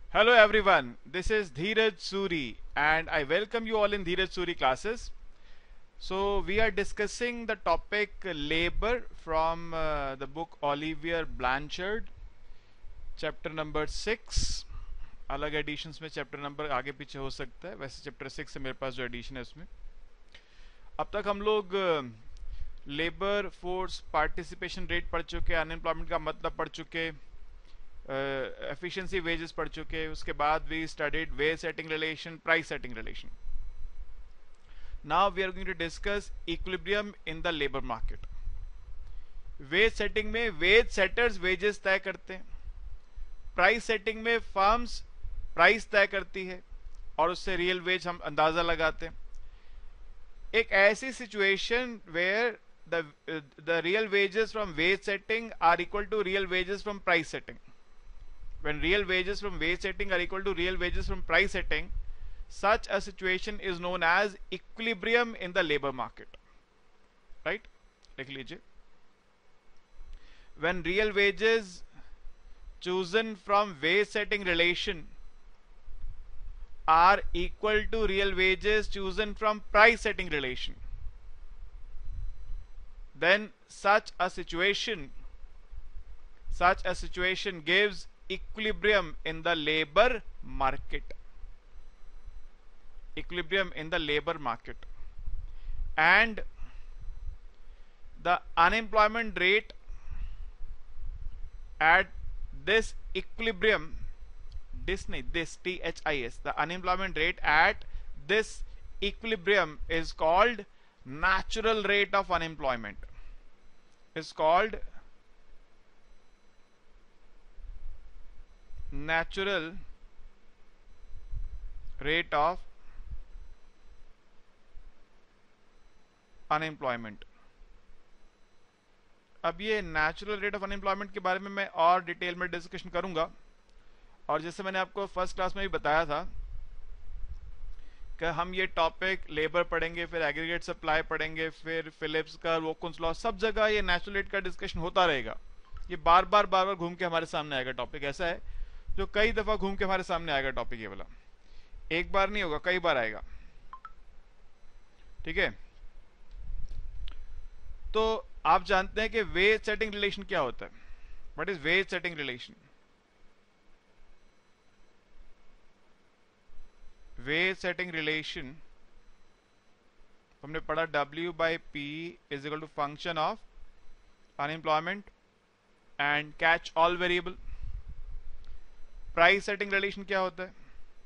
Hello everyone, this is Dheeraj Suri and I welcome you all in Dheeraj Suri classes. So we are discussing the topic labor from the book Olivier Blanchard, chapter number 6. अलग editions में chapter number आगे पीछे हो सकता है, वैसे chapter 6 से मेरे पास जो एडिशन है उसमें अब तक हम लोग लेबर फोर्स पार्टिसिपेशन रेट पढ़ चुके, अनएम्प्लॉयमेंट का मतलब पढ़ चुके, एफिशिएंसी वेजेस पढ़ चुके. उसके बाद we studied wage setting relation, price setting relation. Now we are going to discuss equilibrium in the labour market. Wage setting में वेज सेटर्स वेजेस तय करते हैं. प्राइस सेटिंग में फर्म्स प्राइस तय करती है और उससे रियल वेज हम अंदाजा लगाते हैं. एक ऐसी situation where the real wages from wage setting are equal to real wages from price setting. When real wages from wage setting are equal to real wages from price setting, such a situation is known as equilibrium in the labor market. Right? लिख लीजिए. When real wages chosen from wage setting relation are equal to real wages chosen from price setting relation, then such a situation gives equilibrium in the labor market. Equilibrium in the labor market. And the unemployment rate at this equilibrium, this THIS, the unemployment rate at this equilibrium is called natural rate of unemployment. Is called natural rate of unemployment. अब ये natural rate of unemployment के बारे में मैं और detail में discussion करूंगा. और जैसे मैंने आपको फर्स्ट क्लास में भी बताया था कि हम ये टॉपिक लेबर पढ़ेंगे, फिर एग्रीगेट सप्लाई पढ़ेंगे, फिर फिलिप्स का वोकुन्स लॉ, सब जगह ये नेचुरल रेट का डिस्कशन होता रहेगा. ये बार बार घूम के हमारे सामने आएगा. टॉपिक ऐसा है जो कई दफा घूम के हमारे सामने आएगा. टॉपिक ये वाला एक बार नहीं होगा, कई बार आएगा. ठीक है. तो आप जानते हैं कि वेज सेटिंग रिलेशन क्या होता है. What is wage setting relation? Wage setting relation हमने पढ़ा W by P is equal to function of unemployment and catch all variable. Price setting relation क्या होता है?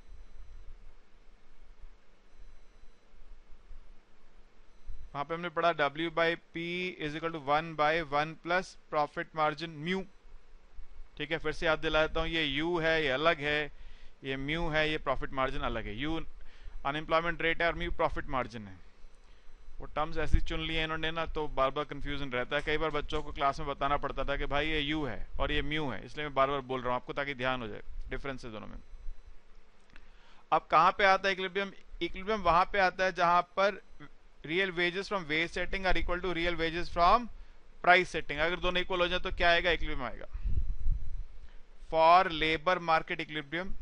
वहां पे हमने पढ़ा W by P is equal to 1 by 1 plus profit margin mu. ठीक है, फिर से याद दिला देता हूं. ये U है, ये अलग है, ये म्यू है, ये प्रॉफिट मार्जिन अलग है. यू अनएम्प्लॉयमेंट रेट है और म्यू प्रॉफिट मार्जिन है. वो टर्म्स ऐसी चुन लिए इन्होंने ना, तो बार बार कंफ्यूजन रहता है. कई बार बच्चों को क्लास में बताना पड़ता था कि भाई ये यू है और ये म्यू है, इसलिए मैं बार बार बोल रहा हूं आपको ताकि ध्यान हो जाए डिफरेंसेस दोनों में. अब कहां पे आता है इक्विलिब्रियम? इक्विलिब्रियम वहां पे आता है जहां पर real wages from wage setting are equal to real wages from price setting. अगर दोनों इक्वल हो जाए तो क्या आएगा? इक्विलिब्रियम आएगा. फॉर लेबर मार्केट इक्विलिब्रियम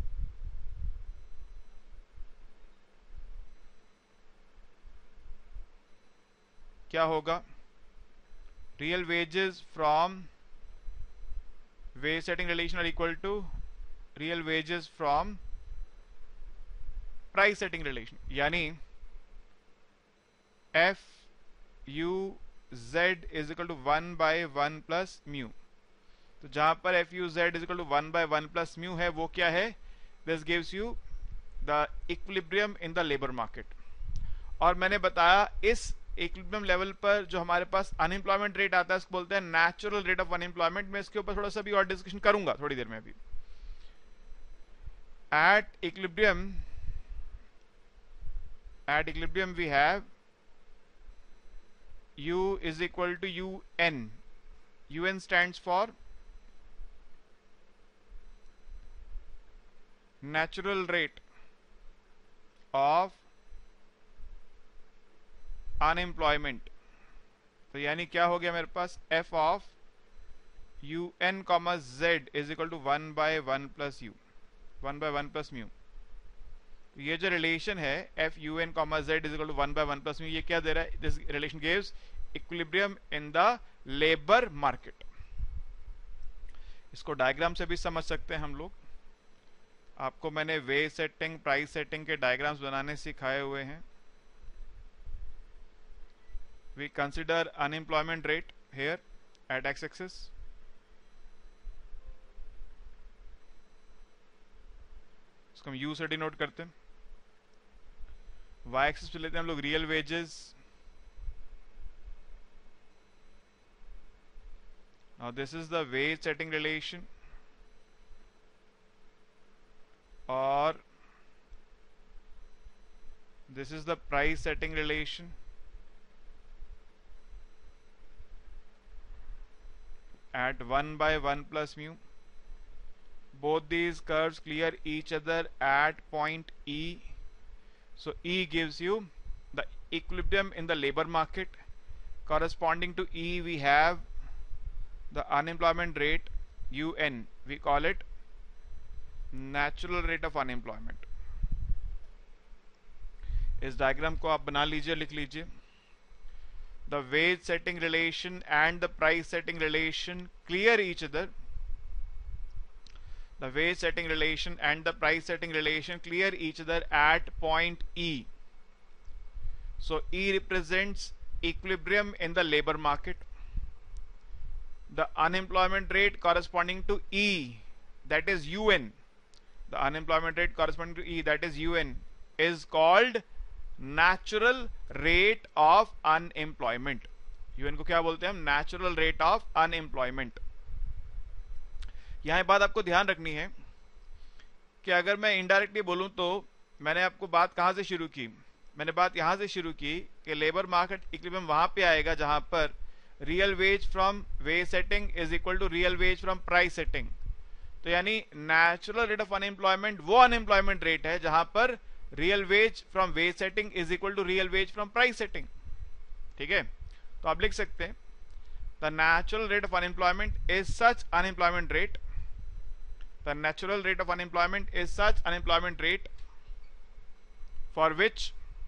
क्या होगा? Real wages from wage setting relation are equal to real wages from price setting relation. यानी F U Z is equal to 1 by 1 plus mu. तो जहां पर F U Z is equal to 1 by 1 plus mu है वो क्या है? This gives you the equilibrium in the labour market. और मैंने बताया इस इक्विलिब्रियम लेवल पर जो हमारे पास अनएम्प्लॉयमेंट रेट आता है इसको बोलते हैं नेचुरल रेट ऑफ अनएम्प्लॉयमेंट. मैं इसके ऊपर थोड़ा सा भी और डिस्कशन करूंगा थोड़ी देर में. अभी at equilibrium we have U is equal to UN. UN stands for natural rate of unemployment. तो यानी क्या हो गया मेरे पास? F of U N comma Z is equal to 1 by 1 plus U. 1/1 + mu. ये जो रिलेशन है FUN, Z is equal to 1/1 + mu, ये क्या दे रहा है? This relation gives equilibrium in the labour market. इसको डायग्राम से भी समझ सकते हैं हम लोग। आपको मैंने वेज सेटिंग, प्राइस सेटिंग के डायग्राम्स बनाने सिखाए हुए हैं। We consider unemployment rate here at X axis, इसको हम यू से डिनोट करते हैं। वाई एक्सिस पे लेते हैं हम लोग real wages. Now this is the wage setting relation, or this is the price setting relation, at 1/1 + mu. Both these curves clear each other at point E. So E gives you the equilibrium in the labor market. Corresponding to E we have the unemployment rate UN, we call it natural rate of unemployment. इस diagram को आप बना लीजिए, लिख लीजिए। The wage setting relation and the price setting relation clear each other. The wage setting relation and the price setting relation clear each other at point E. So E represents equilibrium in the labor market. The unemployment rate corresponding to E, that is UN, the unemployment rate corresponding to E, that is UN, is called natural rate of unemployment. UN को क्या बोलते हैं हम? Natural rate of unemployment. यहाँ बात आपको ध्यान रखनी है कि अगर मैं इनडायरेक्टली बोलूं तो मैंने आपको बात कहां से शुरू की? मैंने बात यहां से शुरू की कि लेबर मार्केट इक्विलिब्रियम वहां पे आएगा जहां पर real wage from wage setting is equal to real wage from price setting. तो यानी नेचुरल रेट ऑफ अनएम्प्लॉयमेंट वो अनएम्प्लॉयमेंट रेट है जहां पर real wage from wage setting is equal to real wage from price setting. ठीक है, तो आप लिख सकते हैं the natural rate of unemployment is such unemployment rate, the natural rate of unemployment is such unemployment rate for which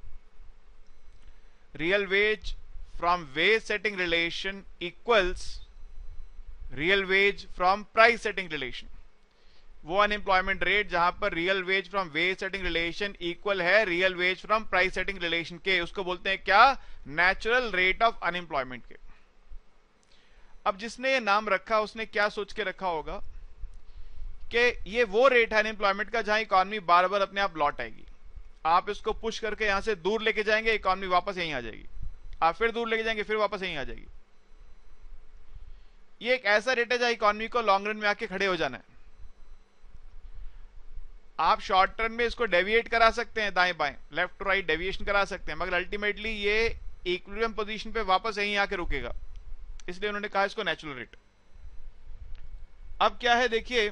real wage from wage setting relation equals real wage from price setting relation. वो unemployment rate जहां पर real wage from wage setting relation equal है real wage from price setting relation के, उसको बोलते हैं क्या? Natural rate of unemployment के। अब जिसने ये नाम रखा उसने क्या सोच के रखा होगा कि ये वो रेट है अनएम्प्लॉयमेंट का जहां इकॉनमी बार बार अपने आप लौट आएगी। आप इसको पुश करके यहां से दूर लेके जाएंगे, इकॉनमी वापस यहीं आ जाएगी। आप फिर दूर लेके जाएंगे, फिर वापस यहीं आ जाएगी। ये एक ऐसा रेट है जहां इकॉनमी को लॉन्ग रन में आके खड़े हो जाना है। आप शॉर्ट टर्म में इसको डेविएट करा सकते हैं, दाएं बाएं लेफ्ट टू राइट डेविएशन करा सकते हैं, मगर अल्टीमेटली ये इक्विलिब्रियम पोजीशन पे वापस यहीं आके रुकेगा। इसलिए उन्होंने कहा इसको नेचुरल रेट। अब क्या है देखिए,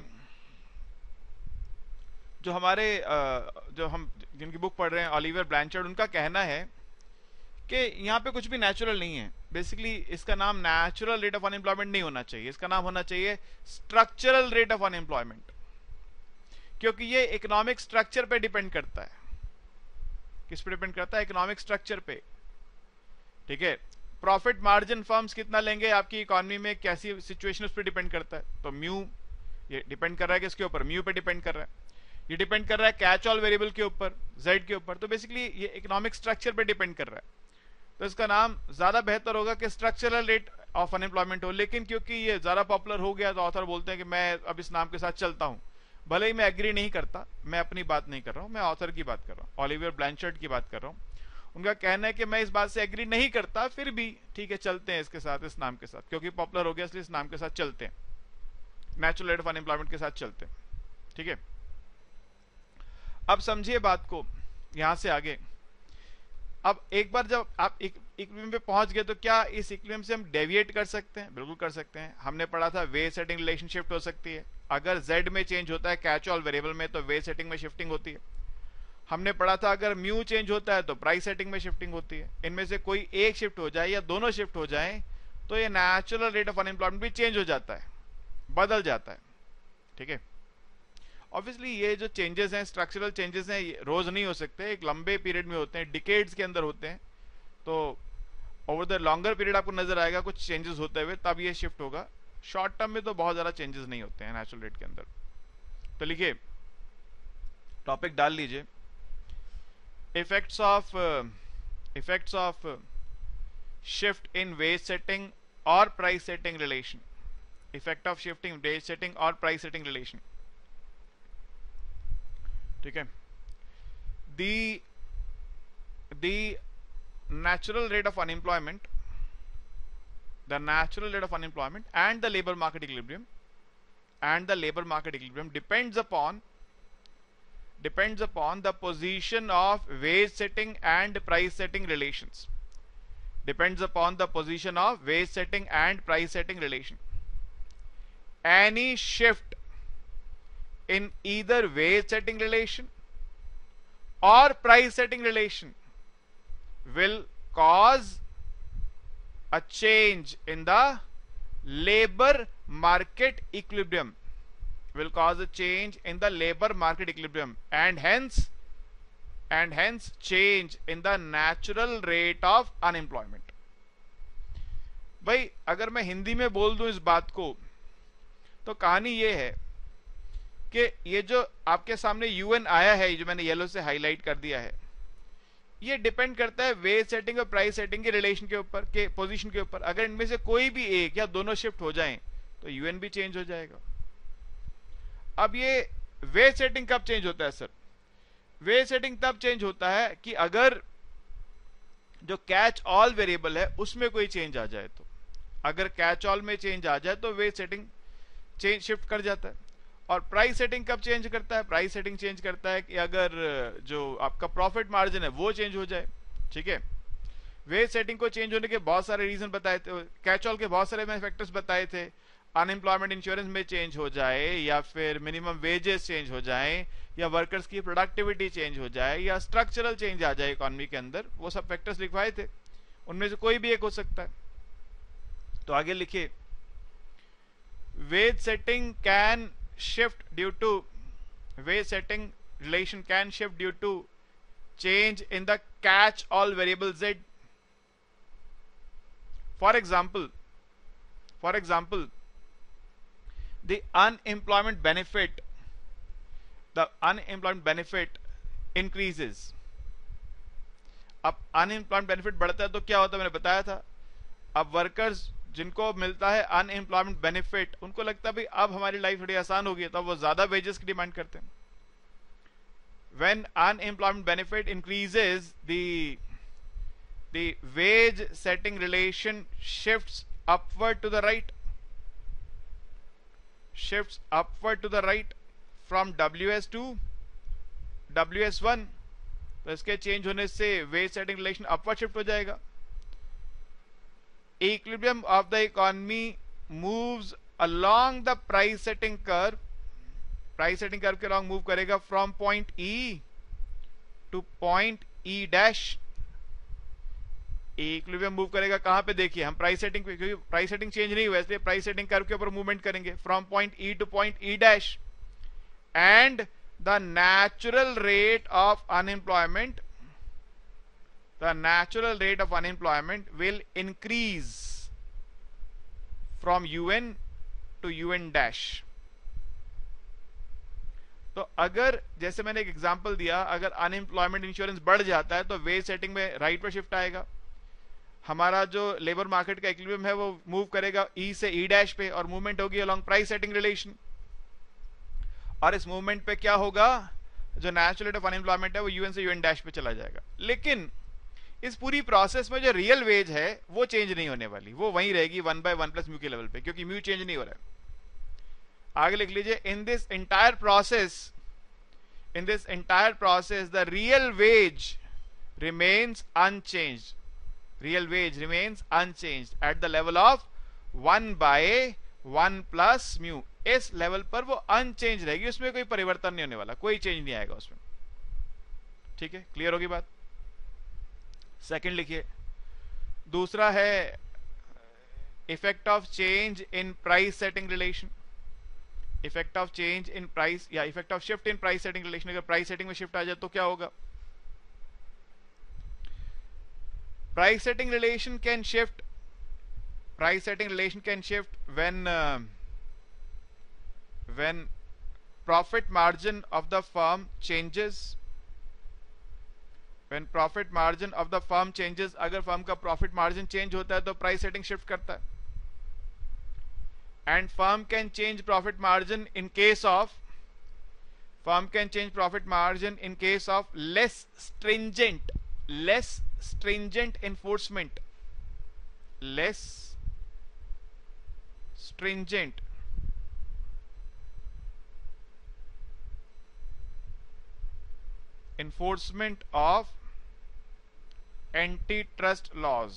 जो हमारे जो हम जिनकी बुक पढ़ रहे हैं ओलिवर ब्लैंचर्ड, उनका कहना है कि यहाँ पे कुछ भी नेचुरल नहीं है। बेसिकली इसका नाम नेचुरल रेट ऑफ अनएम्प्लॉयमेंट नहीं होना चाहिए, इसका नाम होना चाहिए स्ट्रक्चरल रेट ऑफ अनएम्प्लॉयमेंट, क्योंकि ये इकोनॉमिक स्ट्रक्चर पे डिपेंड करता है। किस पे डिपेंड करता है? इकोनॉमिक स्ट्रक्चर पे। ठीक है, प्रॉफिट मार्जिन फर्म्स कितना लेंगे, आपकी इकोनॉमी में कैसी सिचुएशन, उस पर डिपेंड करता है। तो म्यू ये डिपेंड कर रहा है किसके ऊपर? म्यू पे डिपेंड कर रहा है। ये डिपेंड कर रहा है कैच ऑल वेरिएबल के ऊपर, जेड के ऊपर। तो बेसिकली ये इकोनॉमिक स्ट्रक्चर पे डिपेंड कर रहा है। तो इसका नाम ज्यादा बेहतर होगा कि स्ट्रक्चरल रेट ऑफ अनएम्प्लॉयमेंट हो, लेकिन क्योंकि ये ज्यादा पॉपुलर हो गया तो ऑथर बोलते हैं कि मैं अब इस नाम के साथ चलता हूं। भले ही मैं एग्री नहीं करता, मैं अपनी बात नहीं कर रहा हूं, मैं ऑथर की बात कर रहा हूं, ओलिवर ब्लैंचर्ड की बात कर रहा हूं। उनका कहना है कि मैं इस बात से एग्री नहीं करता, फिर भी ठीक है चलते हैं इसके साथ, इस नाम के साथ, क्योंकि पॉपुलर हो गया इसलिए इस नाम के साथ चलते हैं, नेचुरल रेट ऑफ अनएम्प्लॉयमेंट के साथ चलते हैं। ठीक है, अब समझिए बात को यहां से आगे। अब एक बार जब आप इक्विलिब्रियम पे पहुंच गए तो क्या इस इक्विलिब्रियम से हम डेविएट कर सकते हैं? बिल्कुल कर सकते हैं। हमने पढ़ा था वेज सेटिंग रिलेशन शिफ्ट हो सकती है। अगर z में चेंज होता है कैच ऑल वेरिएबल में तो वेज सेटिंग में शिफ्टिंग होती है। हमने पढ़ा था अगर म्यू चेंज होता है तो प्राइस सेटिंग में शिफ्टिंग होती है। इनमें से कोई एक शिफ्ट हो जाए या दोनों शिफ्ट हो जाए तो ये नेचुरल रेट ऑफ अनएम्प्लॉयमेंट भी चेंज हो जाता है, बदल जाता है। ठीक है, ऑब्वियसली ये जो चेंजेस हैं, स्ट्रक्चरल चेंजेस हैं, ये रोज नहीं हो सकते, एक लंबे पीरियड में होते हैं, डिकेड्स के अंदर होते हैं। तो ओवर द लॉन्गर पीरियड आपको नजर आएगा कुछ चेंजेस होते हुए, तब ये शिफ्ट होगा। शॉर्ट टर्म में तो बहुत ज्यादा चेंजेस नहीं होते हैं नेचुरल रेट के अंदर। तो लिखिए, टॉपिक डाल लीजिए, effects of shift in wage setting or price setting relation, effect of shifting wage setting or price setting relation। ठीक है, the natural rate of unemployment and the labor market equilibrium depends upon the position of wage setting and price setting relations, depends upon the position of wage setting and price setting relation. Any shift in either wage setting relation or price setting relation will cause a change in the labor market equilibrium, and hence change in the natural rate of unemployment। भाई अगर मैं हिंदी में बोल दूं इस बात को, तो कहानी ये है कि ये जो आपके सामने यूएन आया है, जो मैंने येलो से हाईलाइट कर दिया है, ये डिपेंड करता है वेज सेटिंग और प्राइस सेटिंग के रिलेशन के ऊपर, के पोजीशन के ऊपर। अगर इनमें से कोई भी एक या दोनों शिफ्ट हो जाएं तो यूएन भी चेंज हो जाएगा। अब ये वेज सेटिंग कब चेंज होता है सर? वेज सेटिंग तब चेंज होता है कि अगर जो कैच ऑल वेरिएबल है उसमें कोई चेंज आ जाए। तो अगर कैच ऑल में चेंज आ जाए तो वेज सेटिंग चेंज शिफ्ट कर जाता है। और प्राइस सेटिंग कब चेंज करता है? प्राइस सेटिंग चेंज करता है कि अगर जो आपका प्रॉफिट मार्जिन है वो चेंज हो जाए। ठीक है, वेज सेटिंग को चेंज होने के बहुत सारे रीजन बताए थे, कैच ऑल के बहुत सारे मैंने फैक्टर्स बताए थे। अनएम्प्लॉयमेंट इंश्योरेंस में चेंज हो जाए, या फिर मिनिमम वेजेस चेंज हो जाए, या वर्कर्स की प्रोडक्टिविटी चेंज हो जाए, या स्ट्रक्चरल चेंज आ जाए इकोनॉमी के अंदर, वो सब फैक्टर्स लिखवाए थे। उनमें से कोई भी एक हो सकता है। तो आगे लिखिए, wage setting can shift due to wage setting relation can shift due to change in the catch all variable z. For example, the unemployment benefit increases। अब अनएम्प्लॉयमेंट बेनिफिट बढ़ता है तो क्या होता है, मैंने बताया था। अब वर्कर्स जिनको मिलता है अनएम्प्लॉयमेंट बेनिफिट, उनको लगता है भाई अब हमारी लाइफ थोड़ी आसान होगी, तब वो ज्यादा वेजेस की डिमांड करते हैं। When unemployment benefit increases, the wage setting relation shifts upward to the right, from WS to WS1। तो इसके चेंज होने से wage setting relation upward shift हो जाएगा। Equilibrium of the economy moves along the price setting curve के along move करेगा from point E to point E dash। Equilibrium move करेगा कहां पे? देखिए, हम प्राइस सेटिंग पे, क्योंकि प्राइस सेटिंग चेंज नहीं हुआ इसलिए प्राइस सेटिंग कर्व के ऊपर मूवमेंट करेंगे from point E to point E dash, and the natural rate of unemployment will increase from UN to UN dash। तो अगर, जैसे मैंने एक एग्जांपल दिया, अगर अनएम्प्लॉयमेंट इंश्योरेंस बढ़ जाता है तो वेज सेटिंग में राइट पर शिफ्ट आएगा। हमारा जो लेबर मार्केट का इक्विलिब्रियम है वो मूव करेगा ई से ई डैश पे, और मूवमेंट होगी अलोंग प्राइस सेटिंग रिलेशन। और इस मूवमेंट पे क्या होगा, जो नेचुरल रेट ऑफ अनएम्प्लॉयमेंट है वो यूएन से यूएन डैश पे चला जाएगा। लेकिन इस पूरी प्रोसेस में जो रियल वेज है वो चेंज नहीं होने वाली, वो वहीं रहेगी 1/1 प्लस म्यू के लेवल पे, क्योंकि म्यू चेंज नहीं हो रहा है। आगे लिख लीजिए, in this entire process the real wage remains unchanged at the level of 1/1 plus mu. इस लेवल पर वो अनचेंज रहेगी, उसमें कोई परिवर्तन नहीं होने वाला, कोई चेंज नहीं आएगा उसमें। ठीक है, क्लियर होगी बात? सेकंड लिखिए, दूसरा है effect of change in price setting relation. Effect of change in price या effect of shift in price setting relation, अगर प्राइस सेटिंग में शिफ्ट आ जाए तो क्या होगा? Price setting relation can shift, price setting relation can shift when profit margin of the firm changes, when profit margin of the firm changes, अगर firm का profit margin change होता है तो प्राइस सेटिंग शिफ्ट करता है. And firm can change profit margin in case of, firm can change profit margin in case of less stringent enforcement, less stringent enforcement of antitrust laws.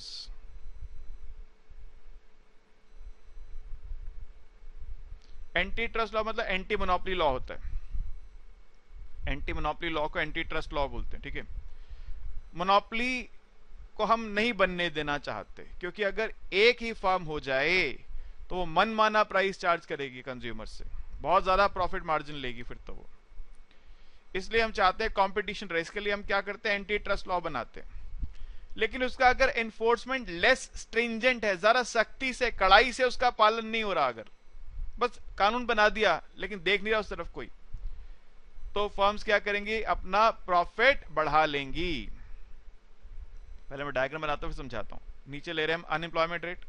Antitrust law मतलब anti monopoly law होता है. Anti monopoly law को antitrust law बोलते हैं. ठीक है, monopoly को हम नहीं बनने देना चाहते, क्योंकि अगर एक ही फर्म हो जाए तो वो मनमाना प्राइस चार्ज करेगी कंज्यूमर से, बहुत ज्यादा प्रॉफिट मार्जिन लेगी फिर तो वो. इसलिए हम चाहते हैं कंपटीशन रहे. इसके लिए हम क्या करते हैं, एंटी ट्रस्ट लॉ बनाते हैं. लेकिन उसका अगर एनफोर्समेंट लेस स्ट्रिंजेंट है, जरा सख्ती से कड़ाई से उसका पालन नहीं हो रहा, अगर बस कानून बना दिया लेकिन देख नहीं रहा उस तरफ कोई, तो फर्म्स क्या करेंगी, अपना प्रॉफिट बढ़ा लेंगी. पहले मैं डायग्राम बनाता हूं फिर समझाता हूं. नीचे ले रहे हैं हम अनएम्प्लॉयमेंट रेट,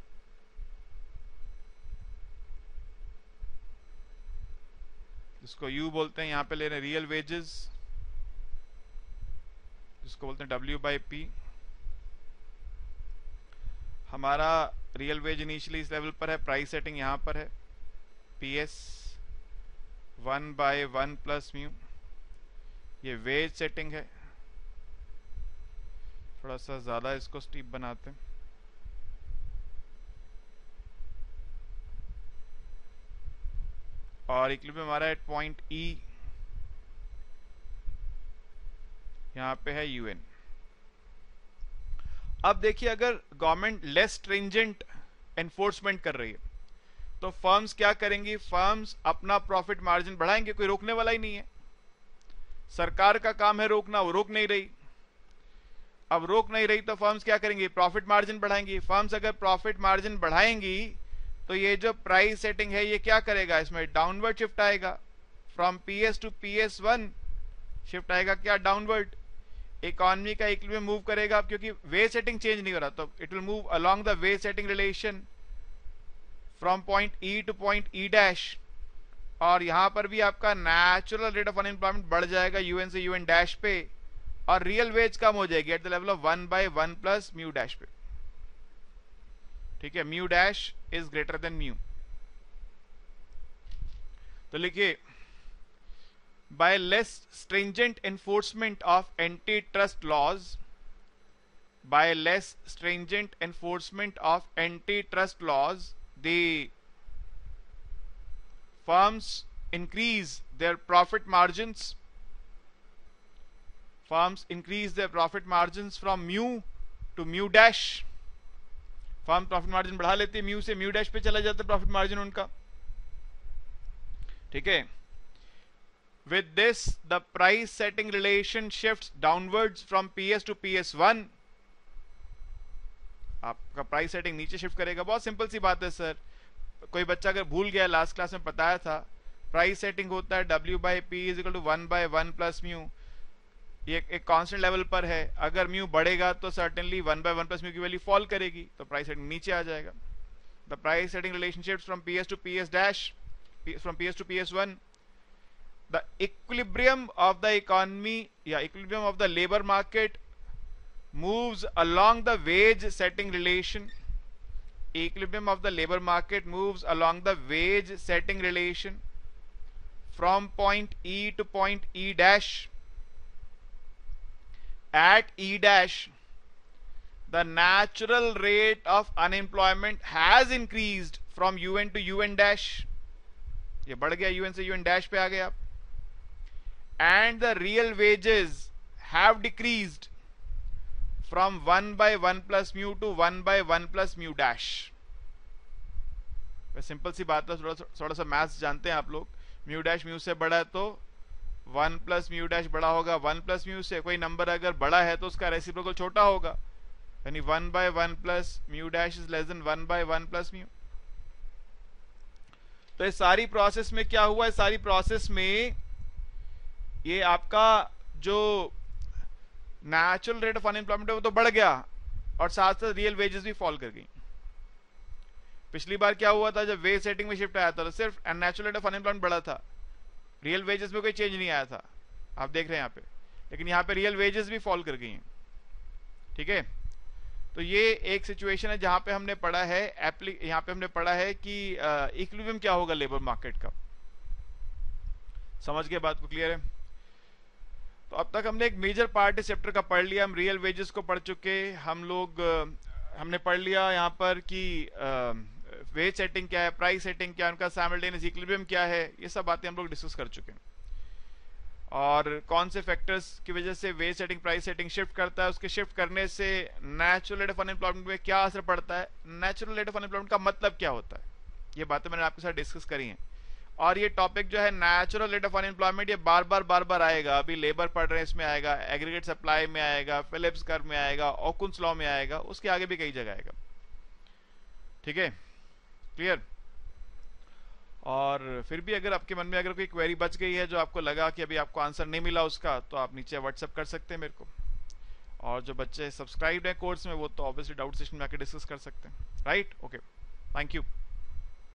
जिसको यू बोलते हैं. यहां पे ले रहे हैं रियल वेजेस, जिसको बोलते हैं डब्ल्यू बाई पी. हमारा रियल वेज इनिशियली इस लेवल पर है, प्राइस सेटिंग यहां पर है, PS 1/1 प्लस म्यू. ये वेज सेटिंग है. थोड़ा सा ज्यादा इसको स्टीप बनाते हैं. और इक्विलिब्रियम हमारा है पॉइंट E, यहां पे है UN. अब देखिए, अगर गवर्नमेंट लेस स्ट्रिंजेंट एनफोर्समेंट कर रही है तो फर्म्स क्या करेंगी, फर्म्स अपना प्रॉफिट मार्जिन बढ़ाएंगे. कोई रोकने वाला ही नहीं है. सरकार का काम है रोकना, वो रोक नहीं रही. अब रोक नहीं रही तो फर्म्स क्या करेंगी, प्रॉफिट मार्जिन बढ़ाएंगी. फर्म्स अगर प्रॉफिट मार्जिन बढ़ाएंगी तो ये जो प्राइस सेटिंग है ये क्या करेगा, इसमें डाउनवर्ड शिफ्ट आएगा. From PS to PS1 shift आएगा. क्या, डाउनवर्ड. इकोनॉमी का इक्विलिब्रियम मूव करेगा, क्योंकि वेज सेटिंग चेंज नहीं हो रहा, तो it will move along the wage setting relation from point E to point E dash. और यहां पर भी आपका नेचुरल रेट ऑफ अनएम्प्लॉयमेंट बढ़ जाएगा UN से UN डैश पे, और रियल वेज कम हो जाएगी at the level of 1/1 plus mu dash पे. ठीक है, mu dash is greater than mu. तो लिखिए, by less stringent enforcement of antitrust laws, by less stringent enforcement of antitrust laws, the firms increase their profit margins. Firms increase their profit margins from mu to mu dash. Firm profit margin बढ़ा लेती है, mu से mu dash पे चला जाता है profit margin उनका. ठीक है. With this, the price setting relation shifts downwards from PS to PS1. आपका प्राइस सेटिंग नीचे शिफ्ट करेगा. बहुत सिंपल सी बात है सर. कोई बच्चा अगर भूल गया, लास्ट क्लास में बताया था, प्राइस सेटिंग होता है W/P is equal to 1/1 plus mu. ये एक कांस्टेंट लेवल पर है. अगर म्यू बढ़ेगा तो सर्टेनली 1/1 प्लस म्यू की वैल्यू फॉल करेगी, तो प्राइस सेटिंग नीचे आ जाएगा. The price setting relationship from PS to PS dash, from PS to PS1. The equilibrium of the economy, equilibrium of the labor market moves along the wage setting relation. Equilibrium of the labor market moves along the wage setting relation from point E to point E dash. At E dash, the natural rate of unemployment has increased from UN to UN dash. ये बढ़ गया, UN से UN dash पे आ गए आप. And the real wages have decreased from 1/1 plus mu to 1/1 plus mu dash. Simple सी बात है. थोड़ा सा मैथ्स जानते हैं आप लोग. म्यू डैश म्यू से बड़ा है तो 1 प्लस म्यू डैश बड़ा होगा 1 प्लस म्यू से। कोई नंबर अगर बड़ा है तो उसका रेसिप्रोकल छोटा होगा, यानी 1/1 plus mu dash is less than 1/1 plus mu. तो इस सारी प्रोसेस में क्या हुआ, इस सारी प्रोसेस में ये आपका जो नेचुरल रेट ऑफ अनएम्प्लॉयमेंट है वो तो बढ़ गया और साथ साथ रियल वेजेस भी फॉल कर गई। पिछली बार क्या हुआ था, जब वेज सेटिंग में शिफ्ट आया था तो सिर्फ नेचुरल रेट ऑफ अनएम्प्लॉयमेंट बढ़ा था, रियल वेजेस में कोई चेंज नहीं आया था, आप देख रहे हैं यहाँ पे। लेकिन यहाँ पे रियल वेजेस भी फॉल कर गई हैं, ठीक है। तो ये एक सिचुएशन है जहां पे हमने पढ़ा है यहाँ पे हमने पढ़ा है कि इक्विलिब्रियम क्या होगा लेबर मार्केट का। समझ गए बात को, क्लियर है। तो अब तक हमने एक मेजर पार्ट इस चैप्टर का पढ़ लिया। हम रियल वेजेस को पढ़ चुके, हम लोग हमने पढ़ लिया यहाँ पर कि वेज सेटिंग क्या है, प्राइस सेटिंग क्या है, उनका साइमल्टेनियस इक्विलिब्रियम क्या है, ये सब बातें हम लोग डिस्कस कर चुके हैं। और कौन से फैक्टर्स की वजह से wage setting price setting shift करता है, उसके शिफ्ट करने से नेचुरल रेट ऑफ अनएम्प्लॉयमेंट में क्या असर पड़ता है, नेचुरल रेट ऑफ अनएम्प्लॉयमेंट का मतलब क्या होता है, ये बातें मैंने आपके साथ डिस्कस करी हैं। और ये टॉपिक जो है नेचुरल रेट ऑफ अनएम्प्लॉयमेंट, ये बार बार आएगा। अभी लेबर पढ़ रहे हैं, इसमें आएगा, एग्रीगेट सप्लाई में आएगा, फिलिप्स कर्व में आएगा, ओकुन्स लॉ में आएगा, उसके आगे भी कई जगह आएगा, ठीक है, क्लियर। और फिर भी अगर आपके मन में अगर कोई क्वेरी बच गई है जो आपको लगा कि अभी आपको आंसर नहीं मिला उसका, तो आप नीचे व्हाट्सएप कर सकते हैं मेरे को। और जो बच्चे सब्सक्राइब है कोर्स में वो तो ऑब्वियसली डाउट सेशन में आके डिस्कस कर सकते हैं, राइट। Okay, thank you.